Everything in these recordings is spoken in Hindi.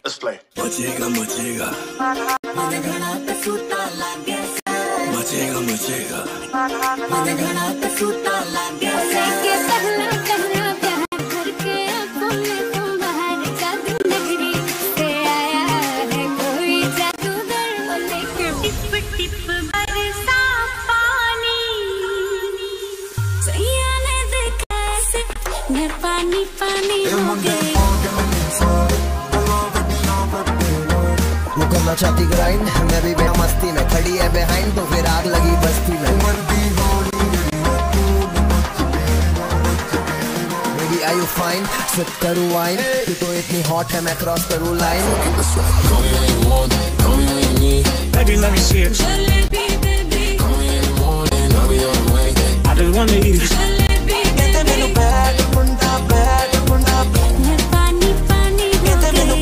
Let's play. मचेगा मचेगा मचेगा मचेगा पानी पानी हो गए। वो करना चाहती ग्राइंड, मैं भी बेटा मस्ती में खड़ी है बिहाइंड, तो फिर आग लगी बस्ती में। Baby are you fine? Sip करूँ वाइन, तू तो इतनी हॉट है मैं क्रॉस करूँ line. Baby let me see it. Jalebi baby, Call me in the morning, I'll be on the way. I just wanna eat it. jalebi baby, bad मुंडा मैं पानी पानी हो गई।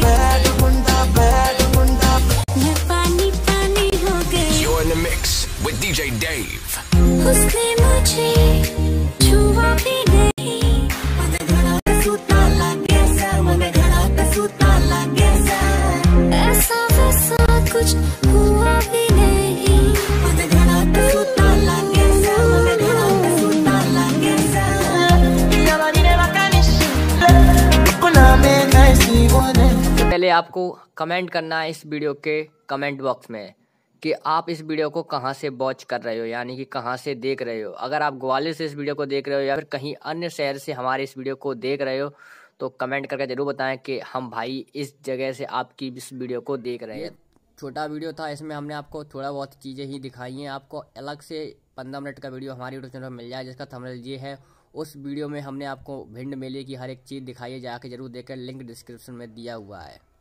मैं पानी पानी हो गई। You're in the mix with DJ Dave. उसने मुझे छुआ भी नहीं, ऐसा वैसा कुछ हुआ भी नहीं। पहले आपको कमेंट करना है इस वीडियो के कमेंट बॉक्स में कि आप इस वीडियो को कहां से वॉच कर रहे हो, यानी कि कहां से देख रहे हो। अगर आप ग्वालियर से इस वीडियो को देख रहे हो या फिर कहीं अन्य शहर से हमारे इस वीडियो को देख रहे हो तो कमेंट करके ज़रूर बताएं कि हम भाई इस जगह से आपकी इस वीडियो को देख रहे हैं। छोटा वीडियो था, इसमें हमने आपको थोड़ा बहुत चीज़ें ही दिखाई हैं। आपको अलग से 15 मिनट का वीडियो हमारे यूट्यूब चैनल पर मिल जाए जिसका थंबनेल ये है। उस वीडियो में हमने आपको भिंड मेले की हर एक चीज़ दिखाई है, जाके जरूर देखें, लिंक डिस्क्रिप्शन में दिया हुआ है।